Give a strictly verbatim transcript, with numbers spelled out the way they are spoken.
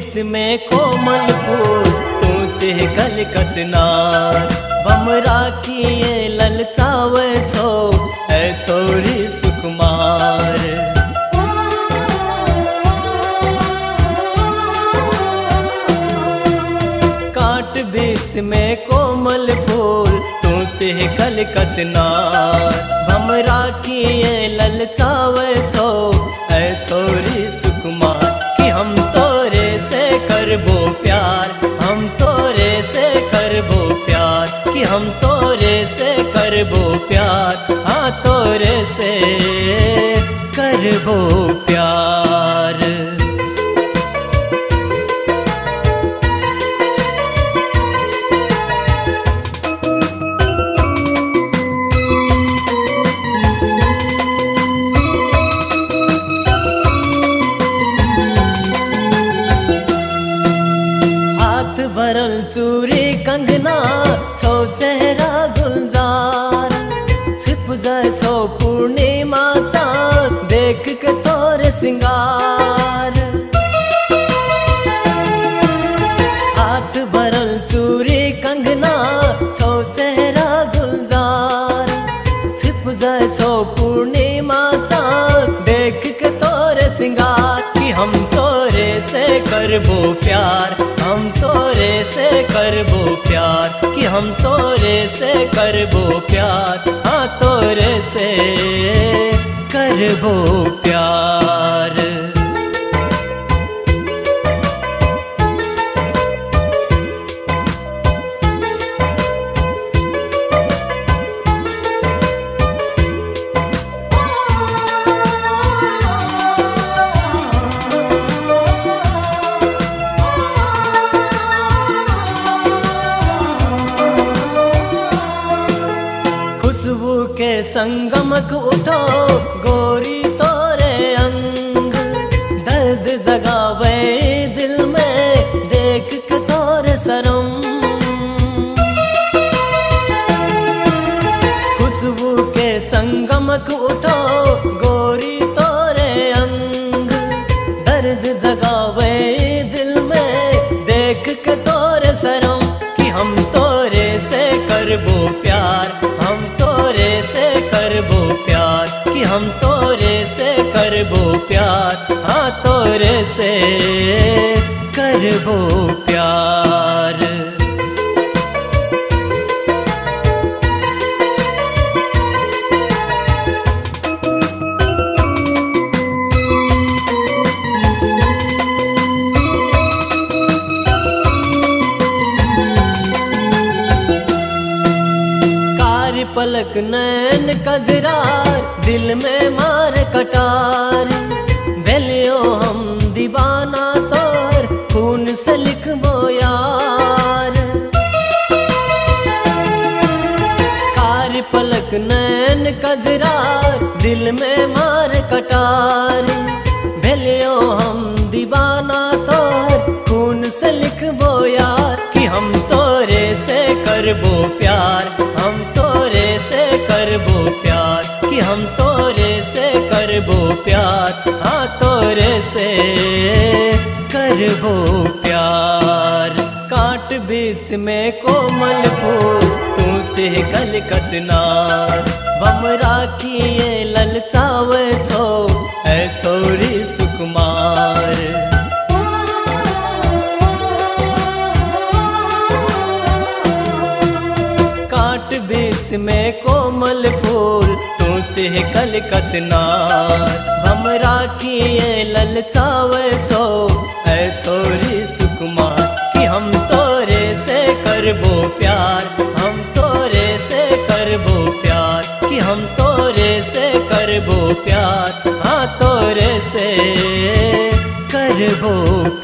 बीच में कोमल फूल तू चिहकल कचनार भमरा किए ललचावे छो ऐ छोरी सुकुमार। काट बीच में कोमल फूल तू चिहकल कचनार भमरा किए ललचावे छो ऐ छोरी सुकुमार। कि हम तोरे से करबो प्यार, हम तोरे से करबो प्यार, कि हम तोरे से करबो प्यार, हाँ तोरे से करबो प्यार। भरल चूरी कंगना छो चेहरा गुलजार छिप जाए छो पूर्णिमा चाँद देख के तोरे सिंगार। हाथ भरल चूरी कंगना छो चेहरा गुलजार छिप जाए छो पूर्णिमा चाँद देख के तोरे सिंगार। कि हम तोरे से करबो प्यार, हम तोरे से करबो प्यार, कि हम तोरे से करबो प्यार, हाँ तोरे से करबो प्यार। खुशबू के संगमक उठो गोरी तोरे अंग दर्द जगावे दिल में देख के तोरे शर्म। खुशबू के संगमक उठो गोरी तोरे अंग दर्द जगावे दिल में देख के तोरे शर्म। कि हम तोरे से करबो प्यार, हम तोरे से करबो प्यार, कि हम तोरे से करबो प्यार, हाँ तोरे से करबो प्यार। पलक नैन कजरार दिल में मार कटार भेलियो हम दीवाना तोर खून से लिखबो यार। कार पलक नैन कजरार दिल में मार कटार भेलियो हम दीवाना तोर खून से लिखबो यार। कि हम तोरे से करबो प्यार, हम तोरे से करबो प्यार, कि हम तोरे से करबो प्यार, हाँ तोरे से करबो प्यार। काट बीच में कोमल फूल तू चिहकल कचनार भमरा किए ललचावे छो ऐ छोरी सुकुमार। काट बीच में कोमल फूल तू चिहकल कचनार भमरा किए ललचावे छो ऐ छोरी सुकुमार। कि हम तोरे से करबो प्यार, हम तोरे से करबो प्यार, कि हम तोरे से करबो प्यार, हाँ तोरे से करबो